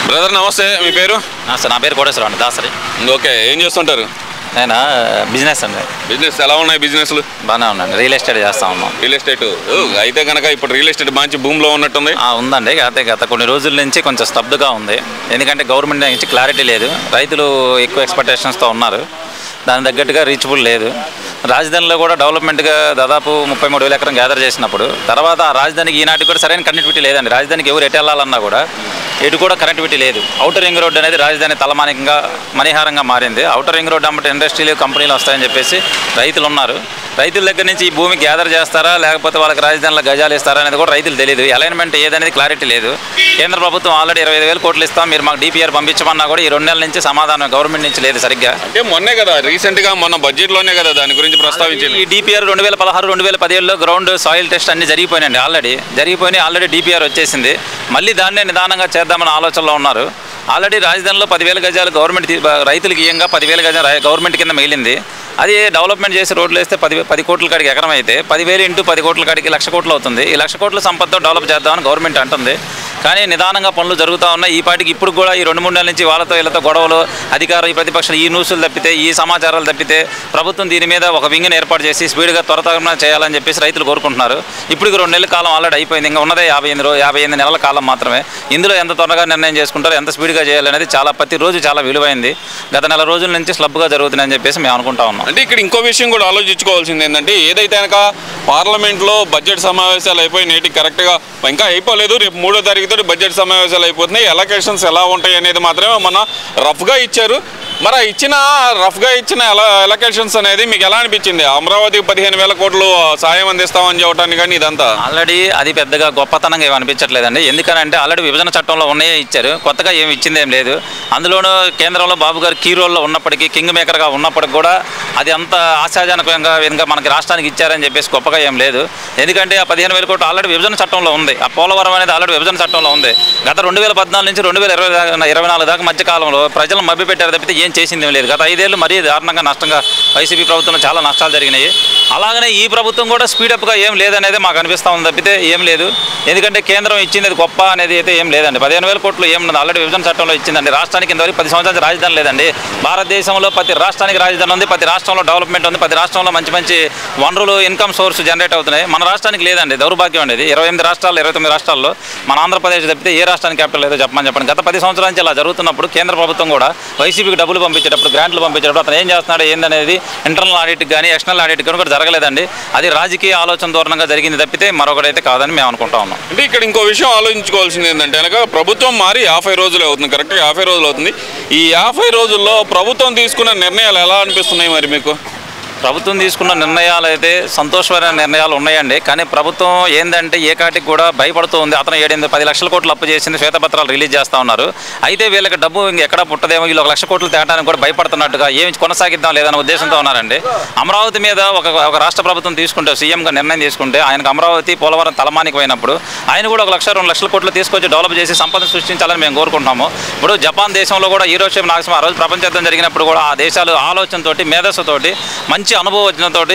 Brother నమస్తే, మీ పేరు? Sir నా పేరు కోటేశ్వరరావు అండి, దాసరి. ఓకే, ఏం చేస్తుంటారు? నేను బిజినెస్ అండి. బిజినెస్ ఎలా ఉన్నాయి? బిజినెస్లు బాగానే ఉన్నాండి, రియల్ ఎస్టేట్ చేస్తా ఉన్నాం. రియల్ ఎస్టేట్ అయితే కనుక ఇప్పుడు రియల్ ఎస్టేట్ మంచి భూమిలో ఉన్నట్టుంది. ఉందండి, అయితే గత కొన్ని రోజుల నుంచి కొంచెం స్తబ్దుగా ఉంది. ఎందుకంటే గవర్నమెంట్ నుంచి క్లారిటీ లేదు, రైతులు ఎక్కువ ఎక్స్పెక్టేషన్స్తో ఉన్నారు, దాని తగ్గట్టుగా రీచబుల్ లేదు. రాజధానిలో కూడా డెవలప్మెంట్గా దాదాపు 33,000 ఎకరం గ్యాదర్ చేసినప్పుడు తర్వాత ఆ రాజధానికి ఈనాటికి కూడా సరైన కనెక్టివిటీ లేదండి. రాజధానికి ఎవరు ఎటు వెళ్ళాలన్నా కూడా ఎటు కూడా కనెక్టివిటీ లేదు. ఔటర్ రింగ్ రోడ్ అనేది రాజధాని తలమానికంగా మణిహారంగా మారింది. ఔటర్ రింగ్ రోడ్ అమ్మటే ఇండస్ట్రీలు కంపెనీలు వస్తాయని చెప్పేసి రైతులు ఉన్నారు. రైతుల దగ్గర నుంచి ఈ భూమి గ్యాదర్ చేస్తారా లేకపోతే వాళ్ళకి రాజధానిలో గజాలు ఇస్తారా అనేది కూడా రైతులు తెలియదు. అలైన్మెంట్ ఏదనేది క్లారిటీ లేదు. కేంద్ర ప్రభుత్వం ఆల్రెడీ 25,000 కోట్లు ఇస్తాం, మీరు మాకు డిపిఆర్ పంపించమన్నా కూడా ఈ 2 నెలల నుంచి సమాధానం గవర్నమెంట్ నుంచి లేదు సరిగ్గా. అంటే మొన్నే కదా, రీసెంట్గా మొన్న బడ్జెట్లోనే కదా దాని గురించి ప్రస్తావించింది. ఈ డిపిఆర్ 2016, 2017లో గ్రౌండ్ సాయిల్ టెస్ట్ అన్ని జరిగిపోయినాయండి. ఆల్రెడీ డిపిఆర్ వచ్చేసింది. మళ్ళీ దాన్నే నిదానంగా చేద్దామని ఆలోచనలో ఉన్నారు. ఆల్రెడీ రాజధానిలో 10,000 గజాలు గవర్నమెంట్ రైతులకి ఇయ్యంగా 10,000 గజాలు గవర్నమెంట్ కింద మిగిలింది. అది డెవలప్మెంట్ చేసి రోడ్లు వేస్తే 10 కోట్ల కాడికి ఎకరం అయితే 10,000 ఇంటూ 10 కోట్ల కాడికి 1,00,000 కోట్లు అవుతుంది. ఈ 1,00,000 కోట్ల సంపదతో డెవలప్ చేద్దామని గవర్నమెంట్ అంటుంది. కానీ నిదానంగా పనులు జరుగుతూ ఉన్నాయి. ఈ పాటికి ఇప్పుడు కూడా ఈ 2-3 నెలల నుంచి వాళ్ళతో వీళ్ళతో గొడవలు, అధికారులు, ఈ ప్రతిపక్షాలు ఈ న్యూస్లు తప్పితే, ఈ సమాచారాలు తప్పితే ప్రభుత్వం దీని మీద ఒక వింగ్ని ఏర్పాటు చేసి స్పీడ్గా త్వరతగతిన చేయాలని చెప్పేసి రైతులు కోరుకుంటున్నారు. ఇప్పుడు 2 నెలల కాలం ఆల్రెడీ అయిపోయింది. ఇంకా ఉన్నదే 58 నెలల కాలం మాత్రమే. ఇందులో ఎంత త్వరగా నిర్ణయం చేసుకుంటారో, ఎంత స్పీడ్గా చేయాలనేది ప్రతిరోజు చాలా విలువైంది. గత నెల రోజుల నుంచి స్లబ్గా జరుగుతుందని చెప్పేసి మేము అనుకుంటా ఉన్నాం. అంటే ఇక్కడ ఇంకో విషయం కూడా ఆలోచించుకోవాల్సింది ఏంటంటే, ఏదైతే కనుక పార్లమెంట్లో బడ్జెట్ సమావేశాలు అయిపోయి నేటికి కరెక్ట్గా ఇంకా అయిపోలేదు, రేపు 3వ తారీఖుతో బడ్జెట్ సమావేశాలు అయిపోతున్నాయి. ఎలక్షన్స్ ఎలా ఉంటాయి అనేది మాత్రమే మన రఫ్గా ఇచ్చారు. మరి రఫ్గా ఇచ్చిన ఎలక్షన్స్ అనేది మీకు ఎలా అనిపించింది? అమరావతికి 15,000 కోట్లు సాయం అందిస్తామని చెప్పడానికి కానీ ఇదంతా ఆల్రెడీ అది పెద్దగా గొప్పతనంగా ఏమి అనిపించట్లేదండి. ఎందుకనంటే ఆల్రెడీ విభజన చట్టంలో ఉన్నాయే ఇచ్చారు, కొత్తగా ఏమి ఇచ్చింది ఏం లేదు. అందులోనూ కేంద్రంలో బాబు గారు కీ రోల్లో ఉన్నప్పటికీ, కింగ్ మేకర్గా ఉన్నప్పటికి కూడా అది అంత ఆశాజనకంగా ఇంకా మనకి రాష్ట్రానికి ఇచ్చారని చెప్పేసి గొప్పగా ఏం లేదు. ఎందుకంటే ఆ 15,000 కోట్లు ఆల్రెడీ విభజన చట్టంలో ఉంది. ఆ పోలవరం అనేది ఆల్రెడీ విభజన చట్టంలో ఉంది. గత 2014 నుంచి 2024 దాకా మధ్య కాలంలో ప్రజలను మభ్యపెట్టారు తప్పితే ఏం చేసింది లేదు. గత 5 ఏళ్ళు మరీ దారుణంగా నష్టంగా వైసీపీ ప్రభుత్వంలో చాలా నష్టాలు జరిగినాయి. అలాగనే ఈ ప్రభుత్వం కూడా స్పీడప్గా ఏం లేదనేది మాకు అనిపిస్తూ ఉంది తప్పితే ఏం లేదు. ఎందుకంటే కేంద్రం ఇచ్చింది గొప్ప అనేది అయితే ఏం లేదండి. 15,000 కోట్లు ఏముంది, ఆల్రెడీ విభజన చట్టంలో ఇచ్చిందండి. రాష్ట్రానికి ఇంతవరకు 10 సంవత్సరాల రాజధాని లేదండి. భారతదేశంలో ప్రతి రాష్ట్రానికి రాజధాని ఉంది, ప్రతి రాష్ట్రంలో డెవలప్మెంట్ ఉంది, ప్రతి రాష్ట్రంలో మంచి మంచి వనరులు, ఇన్కమ్ సోర్స్ జనరేట్ అవుతున్నాయి. మన రాష్ట్రానికి లేదండి, దౌర్భాగ్యం అనేది. 28 రాష్ట్రాలు 29 రాష్ట్రాల్లో మన ఆంధ్రప్రదేశ్ తప్పితే ఏ రాష్ట్రానికి క్యాపిటల్ లేదో చెప్పండి. గత 10 సంవత్సరాల నుంచి ఇలా జరుగుతున్నప్పుడు కేంద్ర ప్రభుత్వం కూడా వైసీపీకి డబ్బులు పంపించేటప్పుడు, గ్రాంట్లు పంపించేటప్పుడు అతను ఏం చేస్తున్నాడు ఏందనేది ఇంటర్నల్ ఆడిట్కి కానీ ఎక్స్టర్నల్ ఆడిట్కి కూడా జరగలేదండి. అది రాజకీయ ఆలోచన ధోరణంగా జరిగింది తప్పితే మరొకటైతే కాదని మేము అనుకుంటా ఉన్నాం. అంటే ఇక్కడ ఇంకో విషయం ఆలోచించుకోవాల్సింది ఏంటంటే కనుక ప్రభుత్వం మారి 50 రోజులే అవుతుంది, కరెక్ట్గా 50 రోజులు అవుతుంది. ఈ 50 రోజుల్లో ప్రభుత్వం తీసుకున్న నిర్ణయాలు ఎలా అనిపిస్తున్నాయి మరి మీకు? ప్రభుత్వం తీసుకున్న నిర్ణయాలు అయితే సంతోషమైన నిర్ణయాలు ఉన్నాయండి. కానీ ప్రభుత్వం ఏంటంటే ఏకాటికి కూడా భయపడుతూ ఉంది. అతను 10 లక్షల కోట్లు అప్పు చేసింది, శ్వేతపత్రాలు రిలీజ్ చేస్తూ ఉన్నారు. అయితే వీళ్ళకి డబ్బు ఇంకెక్కడ పుట్టదేమో, వీళ్ళు 1 లక్ష కోట్లు తేటానికి కూడా భయపడుతున్నట్టుగా ఏమి కొనసాగిద్దాం లేదన్న ఉద్దేశంతో ఉన్నారండి. అమరావతి మీద ఒక రాష్ట్ర ప్రభుత్వం తీసుకుంటే, సీఎంగా నిర్ణయం తీసుకుంటే, ఆయనకు అమరావతి పోలవరం తలమానికమైనప్పుడు ఆయన కూడా 1 లక్ష 2 లక్షల కోట్లు తీసుకొచ్చి డెవలప్ చేసి సంపద సృష్టించాలని మేము కోరుకుంటున్నాము. ఇప్పుడు జపాన్ దేశంలో కూడా హీరోషిమా నాగసాకి ఆ రోజు ప్రపంచ యుద్ధం జరిగినప్పుడు కూడా ఆ దేశాలు ఆలోచనతోటి, మేధస్సుతోటి, మంచి అనుభవజ్ఞతోటి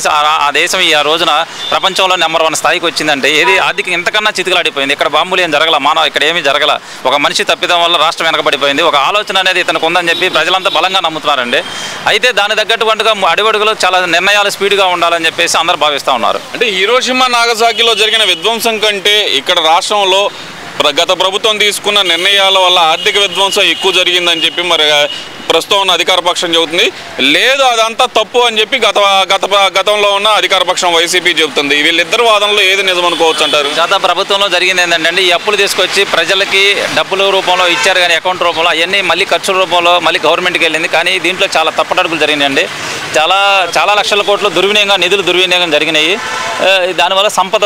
ఆ దేశం ఈ రోజున ప్రపంచంలో నెంబర్ 1 స్థాయికి వచ్చిందంటే ఏది ఆర్థిక ఇంతకన్నా చితికిలాడిపోయింది. ఇక్కడ బాంబులు ఏం జరగల, ఇక్కడ ఏమీ జరగల. ఒక మనిషి తప్పిదం వల్ల రాష్ట్రం వెనకబడిపోయింది. ఒక ఆలోచన అనేది ఇతనికి ఉందని చెప్పి ప్రజలంతా బలంగా నమ్ముతున్నారండి. అయితే దాని తగ్గట్టుగా అడుగడుగులో చాలా నిర్ణయాలు స్పీడ్గా ఉండాలని చెప్పేసి అందరూ భావిస్తూ ఉన్నారు. అంటే హీరోషిమా నాగసాకిలో జరిగిన విధ్వంసం కంటే ఇక్కడ రాష్ట్రంలో గత ప్రభుత్వం తీసుకున్న నిర్ణయాల వల్ల ఆర్థిక విధ్వంసం ఎక్కువ జరిగిందని చెప్పి మరి ప్రస్తుతం ఉన్న అధికార పక్షం చెబుతుంది. లేదు అదంతా తప్పు అని చెప్పి గతంలో ఉన్న అధికార పక్షం వైసీపీ చెబుతుంది. వీళ్ళిద్దరు వాదనలో ఏది నిజం అనుకోవచ్చు అంటారు? గత ప్రభుత్వంలో జరిగింది ఏంటంటే ఈ అప్పులు తీసుకొచ్చి ప్రజలకి డబ్బుల రూపంలో ఇచ్చారు, కానీ అకౌంట్ రూపంలో అవన్నీ మళ్ళీ ఖర్చుల రూపంలో మళ్ళీ గవర్నమెంట్కి వెళ్ళింది. కానీ దీంట్లో చాలా తప్పటడుగులు జరిగినాయండి. చాలా లక్షల కోట్లు నిధులు దుర్వినియోగం జరిగినాయి. దానివల్ల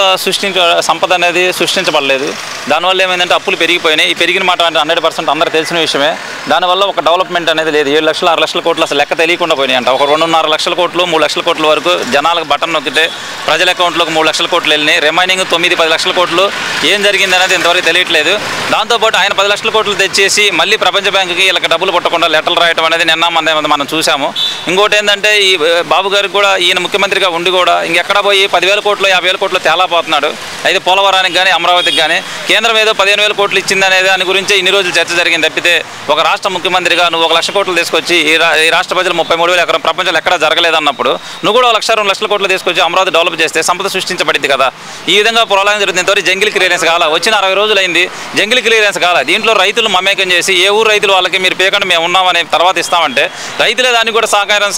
సంపద అనేది సృష్టించబడలేదు. దానివల్ల ఏమైందంటే అప్పులు పెరిగిపోయినాయి. ఈ పెరిగిన మాట అంటే 100% అందరికీ తెలిసిన విషయమే. దానివల్ల ఒక డెవలప్మెంట్ అనేది లేదు. 7 లక్షలు 6 లక్షల కోట్లు అసలు లెక్క తెలియకుండా పోయినాయి అంట. ఒక 2.5 లక్షల కోట్లు 3 లక్షల కోట్ల వరకు జనాలకు బటన్ నొక్కితే ప్రజల అకౌంట్లోకి 3 లక్షల కోట్లు వెళ్ళినాయి. రిమైనింగ్ 9-10 లక్షల కోట్లు ఏం జరిగింది అనేది ఇంతవరకు తెలియట్లేదు. దాంతోపాటు ఆయన 10 లక్షల కోట్లు తెచ్చేసి మళ్ళీ ప్రపంచ బ్యాంకుకి వీళ్ళకి డబ్బులు పుట్టకుండా లెటర్లు రాయటం అనేది నిన్న మనం చూసాము. ఇంకోటి ఏంటంటే ఈ బాబు గారికి కూడా ఈయన ముఖ్యమంత్రిగా ఉండి కూడా ఇంకెక్కడ పోయి 10,000 కోట్లు 50,000 కోట్లు తేలాపోతున్నాడు. అయితే పోలవరానికి కానీ అమరావతికి కానీ కేంద్రం ఏదో 15,000 కోట్లు ఇచ్చింది అనేది దాని గురించి ఇన్ని రోజులు చర్చ జరిగింది తప్పితే ఒక రాష్ట్ర ముఖ్యమంత్రిగా నువ్వు 1 లక్ష కోట్లు తీసుకొచ్చి ఈ రాష్ట్ర ప్రజలు 33,000 ఎకరం ప్రపంచంలో ఎక్కడా జరగలేదన్నప్పుడు నువ్వు కూడా 1 లక్ష 2 లక్షల కోట్లు తీసుకొచ్చి అమరావతి డెవలప్ చేస్తే సంపద సృష్టించబడింది కదా. ఈ విధంగా పొలాలను జరుగుతుంది. ఇంతవరకు జంగిల్ క్లియరెన్స్ కాల వచ్చిన 60 రోజులైంది, జంగిల్ క్లియరెన్స్ కాల. దీంట్లో రైతులు మమేకం చేసి ఏ ఊరు రైతులు వాళ్ళకి మీరు పేకండి మేము ఉన్నామని తర్వాత ఇస్తామంటే రైతులే దానికి కూడా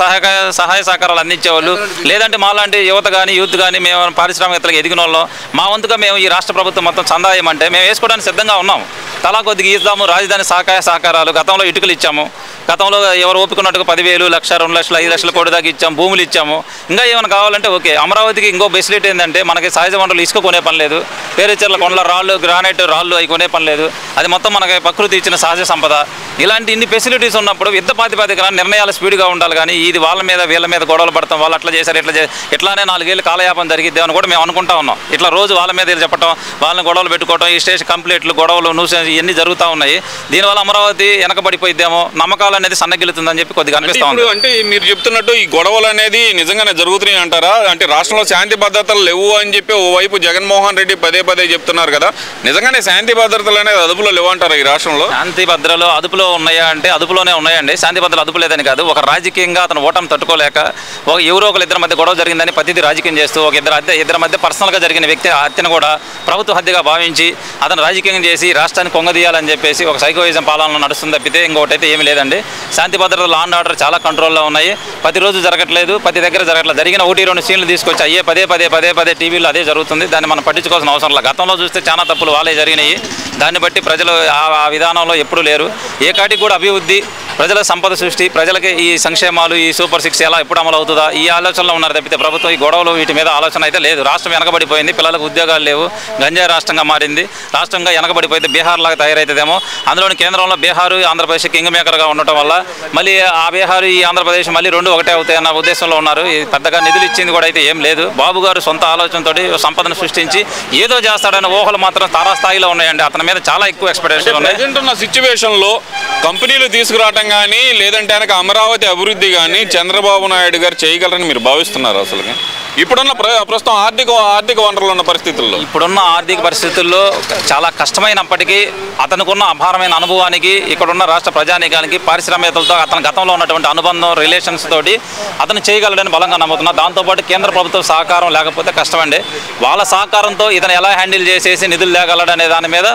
సహాయ సహకారాలు అందించేవాళ్ళు. లేదంటే మాలాంటి యువత కానీ యూత్ కానీ మేము పారిశ్రామికవేత్తలకు ఎదిగిన వాళ్ళం మా వంతుగా మేము ఈ రాష్ట్ర ప్రభుత్వం మొత్తం చందాయమంటే మేము వేసుకోవడానికి సిద్ధంగా ఉన్నాము. తలా కొద్దిగా ఇద్దాము. రాజధాని సహకారాలు గతంలో ఇటుకలు ఇచ్చాము. గతంలో ఎవరు ఓపుకున్నట్టుగా 10,000 1,00,000 2 లక్షలు 5 లక్షల కోటి దాకా ఇచ్చాము. భూములు ఇచ్చాము. ఇంకా ఏమైనా కావాలంటే ఓకే. అమరావతికి ఇంకో ఫెసిలిటీ ఏంటంటే మనకి సహజ వనరులు ఇసుక కొనే పని లేదు. పేరుచెర్ల కొండల రాళ్ళు గ్రానైట్ రాళ్ళు అవి కొనే పని లేదు. అది మొత్తం మనకి ప్రకృతి ఇచ్చిన సహజ సంపద. ఇలాంటి ఇన్ని ఫెసిలిటీస్ ఉన్నప్పుడు యుద్ధ ప్రాతిపదికన నిర్ణయాలు స్పీడ్గా ఉండాలి. కానీ ఇది వాళ్ళ మీద వీళ్ళ మీద గొడవలు పడతాం. వాళ్ళు అట్లా చేశారు ఇట్లానే 4 ఏళ్ళు కాలయాపన జరిగిద్ది అని కూడా మేము అనుకుంటా ఉన్నాం. ఇట్లా రోజు వాళ్ళ మీద చెప్పడం వాళ్ళని గొడవలు పెట్టుకోవడం ఈ స్టేషన్ కంప్లీట్లు గొడవలు న్యూసెన్స్ ఇవన్నీ జరుగుతూ ఉన్నాయి. దీనివల్ల అమరావతి వెనకబడిపోయిద్దేమో నమ్మకాలు అనేది సన్నగిలుతుందని చెప్పి కొద్దిగా అనిపిస్తా ఉంది. అంటే మీరు చెప్తున్నట్టు ఈ గొడవలు అనేది నిజంగానే జరుగుతున్నాయి అంటారా? అంటే రాష్ట్రంలో శాంతి భద్రతలు లేవు అని చెప్పి ఓవైపు జగన్మోహన్ రెడ్డి పదే చెప్తున్నారు కదా. నిజంగానే శాంతి భద్రతలు అనేది అదుపులో లేవు అంటారా ఈ రాష్ట్రంలో? శాంతి భద్రతలు అదుపులో ఉన్నాయా అంటే అదుపులోనే ఉన్నాయండి. శాంతి భద్రతలు అదుపు లేదని కాదు. ఒక రాజకీయంగా అతను ఓటమి తట్టుకోలేక ఎవరో ఇద్దరి మధ్య గొడవ జరిగిందని ప్రతిదీ రాజకీయం చేస్తూ ఇద్దరి మధ్య పర్సనల్గా జరిగిన వ్యక్తి హత్యను కూడా ప్రభుత్వ హత్యగా భావించి అతను రాజకీయం చేసి రాష్ట్రాన్ని కొంగదీయాలని చెప్పేసి ఒక సైకోయిజం పాలన నడుస్తుంది తప్పితే ఇంకోటి అయితే ఏమీ లేదండి. శాంతి భద్రతలు లా అండ్ ఆర్డర్ చాలా కంట్రోల్లో ఉన్నాయి. ప్రతిరోజు జరగట్లేదు, ప్రతి దగ్గర జరగట్లేదు. జరిగిన 1-2 సీన్లు తీసుకొచ్చి అయ్యే పదే టీవీలో అదే జరుగుతుంది. దాన్ని మనం పట్టించుకోవాల్సిన అవసరం లేదు. గతంలో చూస్తే చాలా తప్పులు వాళ్ళే జరిగినాయి. దాన్ని బట్టి ప్రజలు ఆ విధానంలో ఎప్పుడూ లేరు. ఏ కాటికి కూడా అభివృద్ధి ప్రజల సంపద సృష్టి ప్రజలకి ఈ సంక్షేమాలు ఈ సూపర్ 6 ఎలా ఎప్పుడు అమలు అవుతుందా ఈ ఆలోచనలో ఉన్నారు తప్పితే ప్రభుత్వం ఈ గొడవలు వీటి మీద ఆలోచన అయితే లేదు. రాష్ట్రం వెనకబడిపోయింది. పిల్లలకు ఉద్యోగాలు లేవు. గంజాయి రాష్ట్రంగా మారింది. రాష్ట్రంగా వెనకబడిపోతే బీహార్ లాగా తయారైతుందేమో. అందులోని కేంద్రంలో బీహారు ఆంధ్రప్రదేశ్ కింగ్ మేకర్గా ఉండటం వల్ల మళ్ళీ ఆ బీహారు ఈ ఆంధ్రప్రదేశ్ మళ్ళీ 2 ఒకటే అవుతాయన్న ఉద్దేశంలో ఉన్నారు. పెద్దగా నిధులు ఇచ్చింది కూడా అయితే ఏం లేదు. బాబు గారు సొంత ఆలోచనతో సంపదను సృష్టించి ఏదో చేస్తాడన్న ఊహలు మాత్రం తారాస్థాయిలో ఉన్నాయండి. అతని మీద చాలా ఎక్కువ ఎక్స్పెక్టేషన్ ఉన్నాయి. ప్రజెంట్ ఉన్న సిచ్యువేషన్లో కంపెనీలు తీసుకురావడం కానీ లేదంటే కనుక అమరావతి అభివృద్ధి కానీ చంద్రబాబు నాయుడు గారు చేయగలరని మీరు భావిస్తున్నారు? అసలు ఇప్పుడున్న ప్రస్తుతం ఆర్థిక వనరులు ఉన్న పరిస్థితుల్లో ఇప్పుడున్న ఆర్థిక పరిస్థితుల్లో చాలా కష్టమైనప్పటికీ అతనుకున్న అపారమైన అనుభవానికి ఇక్కడున్న రాష్ట్ర ప్రజానీకానికి పారిశ్రామికవేత్తలతో అతని గతంలో ఉన్నటువంటి అనుబంధం రిలేషన్స్ తోటి అతను చేయగలడని బలంగా నమ్ముతున్నా. దాంతోపాటు కేంద్ర ప్రభుత్వం సహకారం లేకపోతే కష్టమండి. వాళ్ళ సహకారంతో ఇతను ఎలా హ్యాండిల్ చేసేసి నిధులు తేగలడు అనే దాని మీద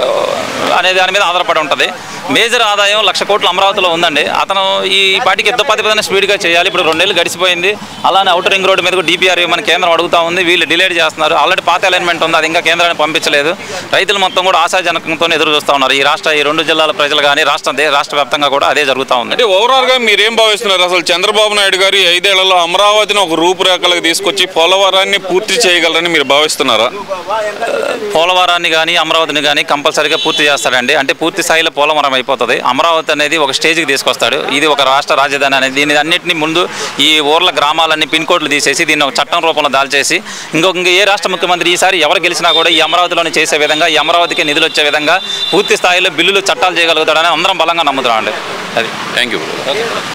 ఆధారపడి ఉంటుంది. మేజర్ ఆదాయం 1,00,000 కోట్లు అమరావతిలో ఉందండి. అతను ఈ పాటికి యుద్ధ ప్రాతిపదికన స్పీడ్గా చేయాలి. ఇప్పుడు 2 నెలలు గడిచిపోయింది. అలానే ఔటర్ రింగ్ రోడ్డు మీద DPR మన కేంద్రం అడుగుతా ఉంది. వీళ్ళు డిలేడ్ చేస్తున్నారు. ఆల్రెడీ పాత అలైన్మెంట్ ఉంది, అది ఇంకా కేంద్రానికి పంపించలేదు. రైతులు మొత్తం కూడా ఆశాజనకంతో ఎదురు చూస్తూ ఉన్నారు. ఈ 2 జిల్లాల ప్రజలు కానీ రాష్ట్ర వ్యాప్తంగా కూడా అదే జరుగుతూ ఉంది. అంటే ఓవరాల్గా మీరేం భావిస్తున్నారు? అసలు చంద్రబాబు నాయుడు గారు 5 ఏళ్లలో అమరావతిని ఒక రూపురేఖలకు తీసుకొచ్చి పోలవరాన్ని పూర్తి చేయగలరని మీరు భావిస్తున్నారా? పోలవరాన్ని కానీ అమరావతిని కానీ కంపల్సరీగా పూర్తి చేస్తాడండి. అంటే పూర్తి స్థాయిలో పోలవరం అయిపోతుంది. అమరావతి అనేది ఒక స్టేజ్కి తీసుకొస్తాడు. ఇది ఒక రాష్ట్ర రాజధాని అనేది. దీని అన్నింటినీ ముందు ఈ ఊర్ల గ్రామాలన్నీ పిన్ కోడ్లు తీసేసి దీన్ని ఒక చట్టం రూపంలో దాల్చేసి ఇంక ఏ రాష్ట్ర ముఖ్యమంత్రి ఈసారి ఎవరు గెలిచినా కూడా ఈ అమరావతిలోనే చేసే విధంగా ఈ అమరావతికి నిధులు వచ్చే విధంగా పూర్తి స్థాయిలో బిల్లులు చట్టాలు చేయగలుగుతాడని అందరం బలంగా నమ్ముతున్నాం అండి. అది థ్యాంక్ యూ.